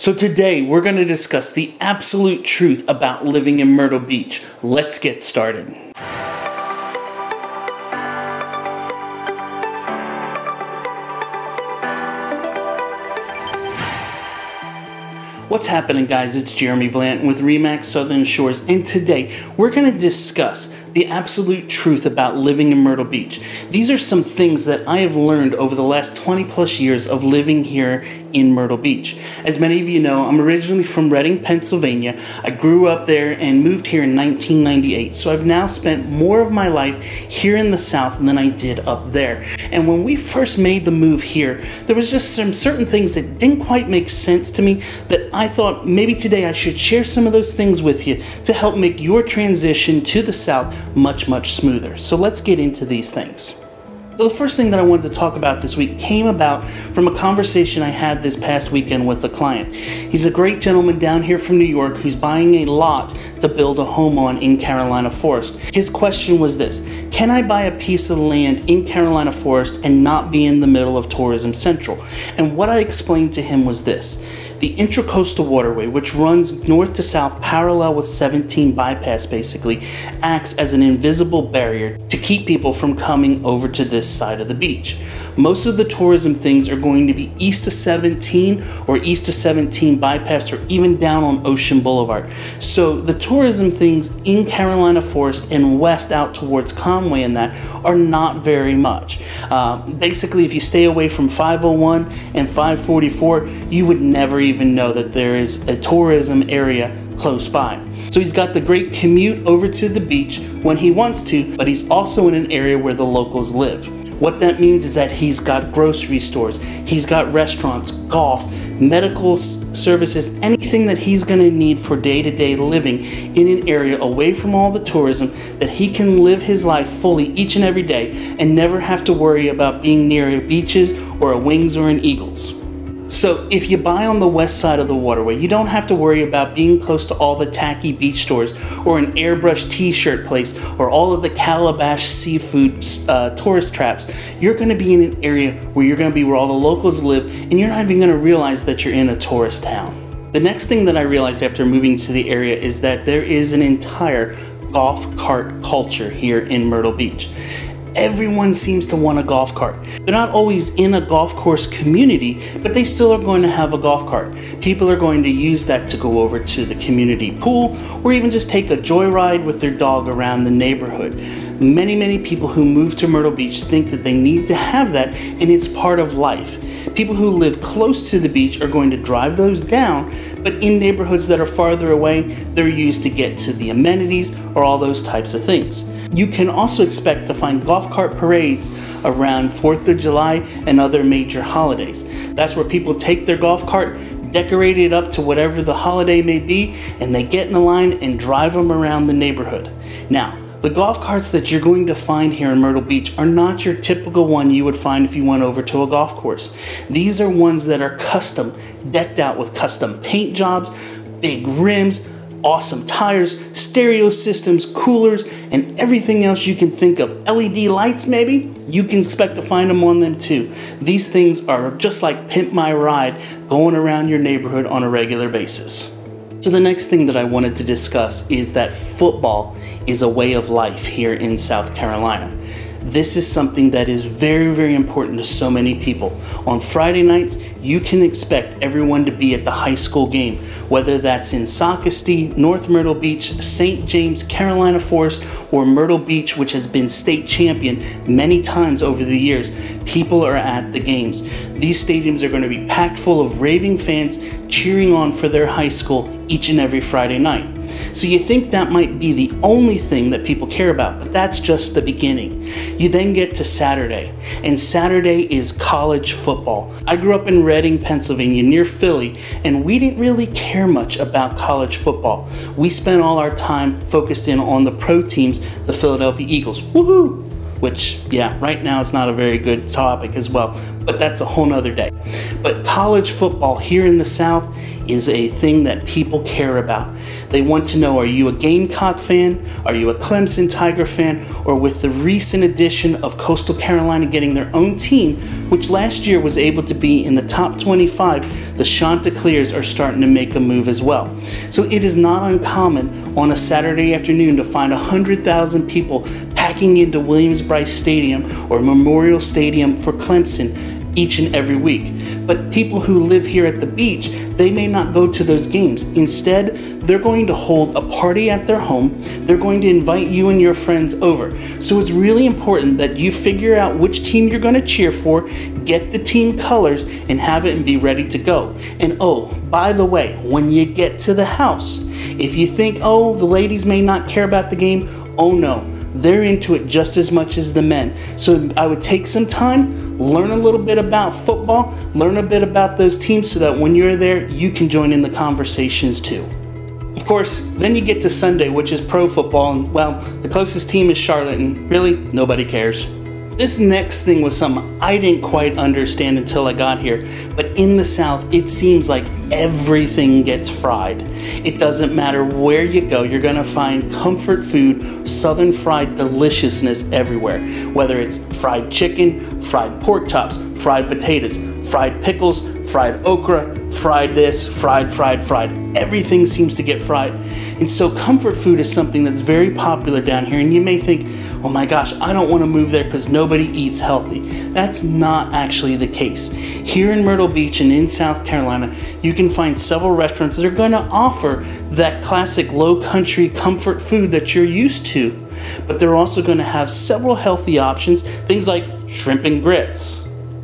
So today we're going to discuss the absolute truth about living in Myrtle Beach. Let's get started. What's happening, guys? It's Jeremy Blanton with RE/MAX Southern Shores, and today we're going to discuss the absolute truth about living in Myrtle Beach. These are some things that I have learned over the last 20 plus years of living here in Myrtle Beach. As many of you know, I'm originally from Reading, Pennsylvania. I grew up there and moved here in 1998, so I've now spent more of my life here in the South than I did up there. And when we first made the move here, there was just some certain things that didn't quite make sense to me that I thought maybe today I should share some of those things with you to help make your transition to the South much smoother. So let's get into these things. So the first thing that I wanted to talk about this week came about from a conversation I had this past weekend with a client. He's a great gentleman down here from New York who's buying a lot to build a home on in Carolina Forest. His question was this: can I buy a piece of land in Carolina Forest and not be in the middle of Tourism Central? And what I explained to him was this: the Intracoastal Waterway, which runs north to south parallel with 17 bypass, basically acts as an invisible barrier to keep people from coming over to this side of the beach. Most of the tourism things are going to be east of 17 or east of 17 bypass, or even down on Ocean Boulevard. So the tourism things in Carolina Forest and west out towards Conway and that are not very much. Basically, if you stay away from 501 and 544, you would never even know that there is a tourism area close by. So he's got the great commute over to the beach when he wants to, but he's also in an area where the locals live. What that means is that he's got grocery stores, he's got restaurants, golf, medical services, anything that he's going to need for day-to-day living in an area away from all the tourism, that he can live his life fully each and every day and never have to worry about being near beaches or a Wings or an Eagles. So if you buy on the west side of the waterway, you don't have to worry about being close to all the tacky beach stores or an airbrush t-shirt place or all of the Calabash seafood tourist traps. You're going to be in an area where you're going to be where all the locals live, and you're not even going to realize that you're in a tourist town. The next thing that I realized after moving to the area is that there is an entire golf cart culture here in Myrtle Beach. Everyone seems to want a golf cart. They're not always in a golf course community, but they still are going to have a golf cart. People are going to use that to go over to the community pool or even just take a joyride with their dog around the neighborhood. Many people who move to Myrtle Beach think that they need to have that, and it's part of life. People who live close to the beach are going to drive those down, but in neighborhoods that are farther away, they're used to get to the amenities or all those types of things. You can also expect to find golf cart parades around 4th of July and other major holidays. That's where people take their golf cart, decorate it up to whatever the holiday may be, and they get in a line and drive them around the neighborhood. Now, the golf carts that you're going to find here in Myrtle Beach are not your typical one you would find if you went over to a golf course. These are ones that are custom, decked out with custom paint jobs, big rims, awesome tires, stereo systems, coolers, and everything else you can think of. LED lights maybe? You can expect to find them on them too. These things are just like Pimp My Ride, going around your neighborhood on a regular basis. So the next thing that I wanted to discuss is that football is a way of life here in South Carolina. This is something that is very important to so many people. On Friday nights, you can expect everyone to be at the high school game, whether that's in Socastee, North Myrtle Beach, St. James, Carolina Forest, or Myrtle Beach, which has been state champion many times over the years. People are at the games. These stadiums are going to be packed full of raving fans cheering on for their high school each and every Friday night. So you think that might be the only thing that people care about, but that's just the beginning. You then get to Saturday, and Saturday is college football. I grew up in Reading, Pennsylvania, near Philly, and we didn't really care much about college football. We spent all our time focused in on the pro teams, the Philadelphia Eagles. Woohoo! Which, yeah, right now it's not a very good topic as well, but that's a whole nother day. But college football here in the South is a thing that people care about. They want to know, are you a Gamecock fan? Are you a Clemson Tiger fan? Or with the recent addition of Coastal Carolina getting their own team, which last year was able to be in the top 25, the Chanticleers are starting to make a move as well. So it is not uncommon on a Saturday afternoon to find 100,000 people packing into Williams-Brice Stadium or Memorial Stadium for Clemson each and every week. But people who live here at the beach, they may not go to those games. Instead, they're going to hold a party at their home. They're going to invite you and your friends over. So it's really important that you figure out which team you're going to cheer for, get the team colors, and have it and be ready to go. And oh, by the way, when you get to the house, if you think, oh, the ladies may not care about the game, oh no. They're into it just as much as the men. So I would take some time, learn a little bit about football, learn a bit about those teams so that when you're there, you can join in the conversations too. Of course, then you get to Sunday, which is pro football, and well, the closest team is Charlotte, and really, nobody cares. This next thing was something I didn't quite understand until I got here, but in the South, it seems like everything gets fried. It doesn't matter where you go, you're gonna find comfort food, Southern fried deliciousness everywhere. Whether it's fried chicken, fried pork chops, fried potatoes, fried pickles, fried okra, fried this, fried. Everything seems to get fried. And so comfort food is something that's very popular down here, and you may think, oh my gosh, I don't want to move there because nobody eats healthy. That's not actually the case. Here in Myrtle Beach and in South Carolina, you can find several restaurants that are going to offer that classic low country comfort food that you're used to. But they're also going to have several healthy options, things like shrimp and grits.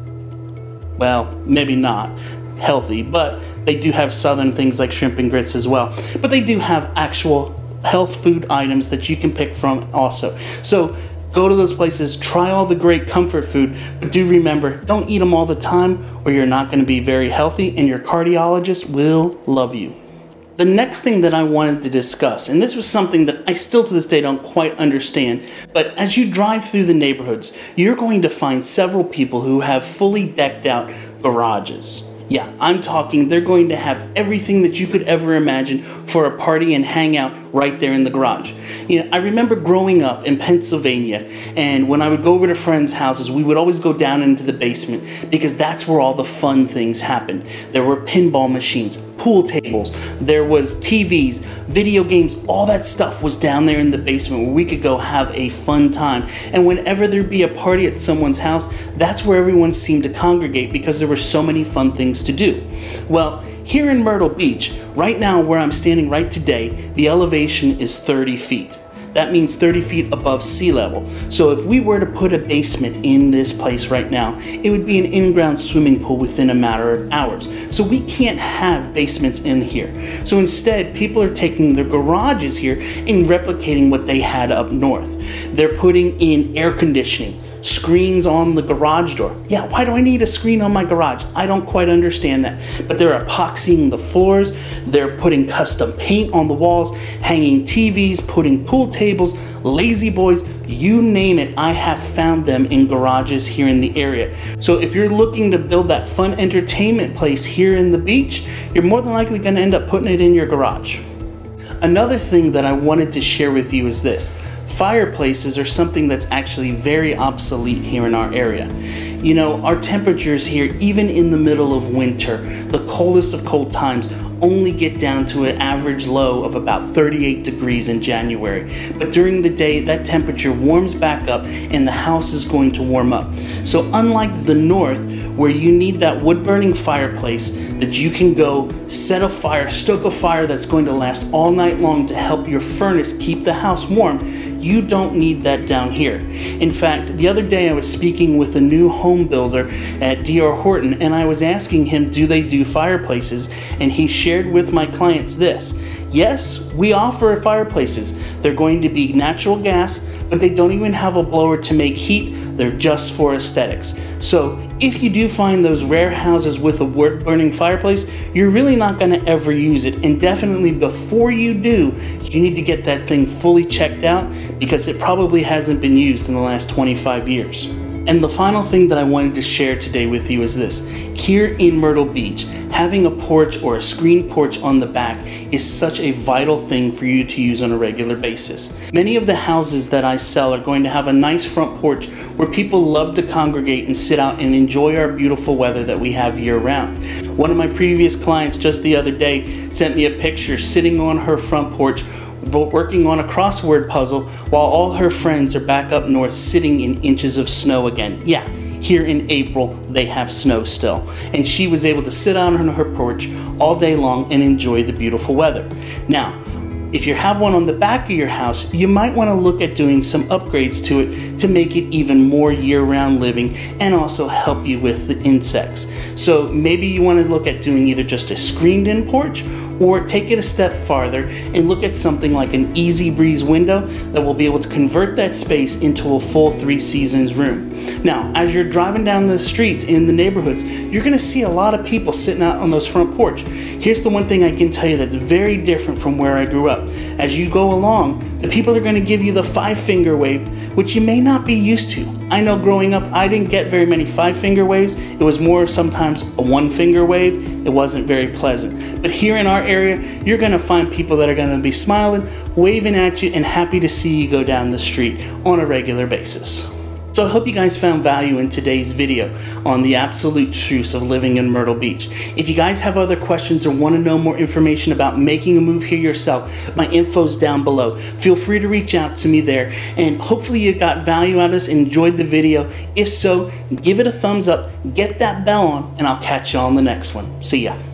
Well, maybe not healthy, but they do have southern things like shrimp and grits as well. But they do have actual health food items that you can pick from also. So go to those places, try all the great comfort food, but do remember, don't eat them all the time or you're not going to be very healthy and your cardiologist will love you. The next thing that I wanted to discuss, and this was something that I still to this day don't quite understand, but as you drive through the neighborhoods, you're going to find several people who have fully decked out garages. Yeah, I'm talking they're going to have everything that you could ever imagine for a party and hang out right there in the garage. You know, I remember growing up in Pennsylvania, and when I would go over to friends' houses, we would always go down into the basement because that's where all the fun things happened. There were pinball machines, pool tables, there was TVs, video games, all that stuff was down there in the basement where we could go have a fun time. And whenever there'd be a party at someone's house, that's where everyone seemed to congregate because there were so many fun things to do. Well, here in Myrtle Beach, right now where I'm standing right today, the elevation is 30 feet. That means 30 feet above sea level. So if we were to put a basement in this place right now, it would be an in-ground swimming pool within a matter of hours. So we can't have basements in here. So instead, people are taking their garages here and replicating what they had up north. They're putting in air conditioning, screens on the garage door. Yeah, why do I need a screen on my garage? I don't quite understand that. But they're epoxying the floors, they're putting custom paint on the walls, hanging TVs, putting pool tables, lazy boys, you name it, I have found them in garages here in the area. So if you're looking to build that fun entertainment place here in the beach, you're more than likely going to end up putting it in your garage. Another thing that I wanted to share with you is this. Fireplaces are something that's actually very obsolete here in our area. You know, our temperatures here, even in the middle of winter, the coldest of cold times, only get down to an average low of about 38 degrees in January. But during the day, that temperature warms back up and the house is going to warm up. So unlike the north, where you need that wood-burning fireplace that you can go set a fire, stoke a fire that's going to last all night long to help your furnace keep the house warm, you don't need that down here. In fact, the other day I was speaking with a new home builder at D.R. Horton, and I was asking him, do they do fireplaces? And he shared with my clients this. Yes, we offer fireplaces. They're going to be natural gas, but they don't even have a blower to make heat. They're just for aesthetics. So if you do find those rare houses with a wood-burning fireplace, you're really not going to ever use it. And definitely before you do, you need to get that thing fully checked out because it probably hasn't been used in the last 25 years. And the final thing that I wanted to share today with you is this. Here in Myrtle Beach, having a porch or a screened porch on the back is such a vital thing for you to use on a regular basis. Many of the houses that I sell are going to have a nice front porch where people love to congregate and sit out and enjoy our beautiful weather that we have year round. One of my previous clients just the other day sent me a picture sitting on her front porch working on a crossword puzzle while all her friends are back up north sitting in inches of snow again. Yeah, here in April they have snow still. And she was able to sit out on her porch all day long and enjoy the beautiful weather. Now, if you have one on the back of your house, you might want to look at doing some upgrades to it to make it even more year-round living and also help you with the insects. So maybe you want to look at doing either just a screened-in porch or take it a step farther and look at something like an Easy Breeze window that will be able to convert that space into a full 3 seasons room. Now, as you're driving down the streets in the neighborhoods, you're going to see a lot of people sitting out on those front porch. Here's the one thing I can tell you that's very different from where I grew up. As you go along, the people are going to give you the 5-finger wave, which you may not be used to. I know growing up, I didn't get very many 5-finger waves. It was more sometimes a 1-finger wave. It wasn't very pleasant. But here in our area, you're going to find people that are going to be smiling, waving at you, and happy to see you go down the street on a regular basis. So I hope you guys found value in today's video on the absolute truths of living in Myrtle Beach. If you guys have other questions or want to know more information about making a move here yourself, my info's down below. Feel free to reach out to me there, and hopefully you got value out of this and enjoyed the video. If so, give it a thumbs up, get that bell on, and I'll catch you on the next one. See ya.